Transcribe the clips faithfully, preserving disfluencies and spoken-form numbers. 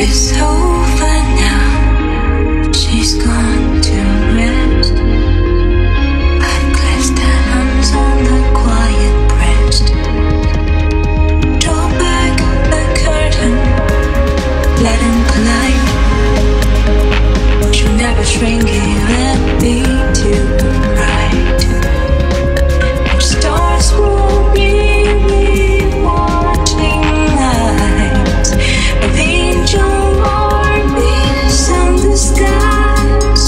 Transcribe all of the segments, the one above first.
It's over now. She's gone to rest. I've clasped her hands on the quiet breast. Draw back the curtain, let him collide. She'll never shrink it, let me too bright. Stars will be watching eyes of angel armies in the skies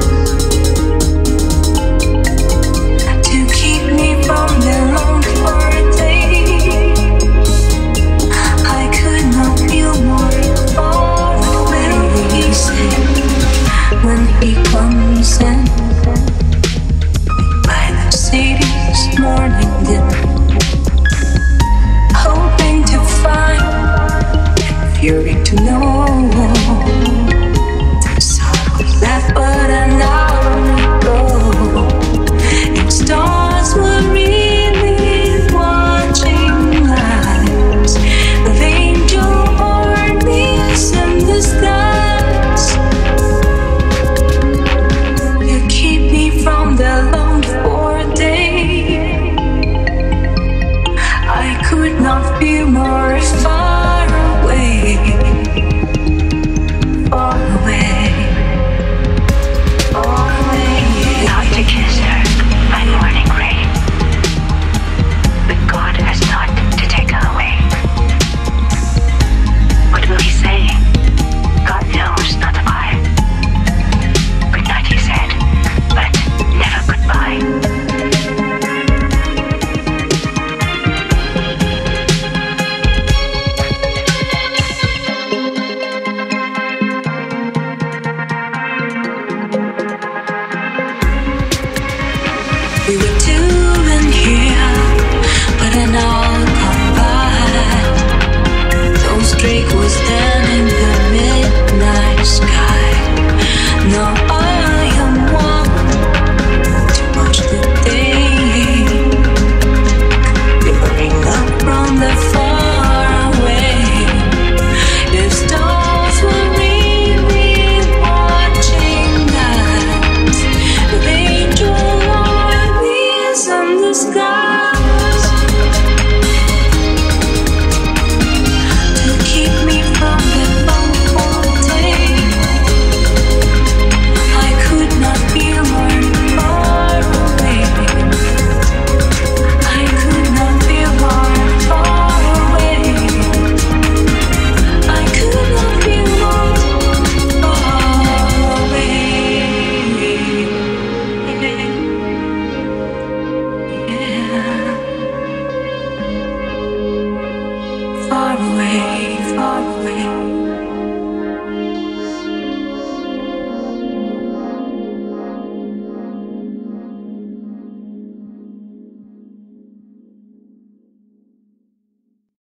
to keep me from their lonely days. I could not feel more far away, he said, when he comes in by the city's morning dim, hoping to find fury to know.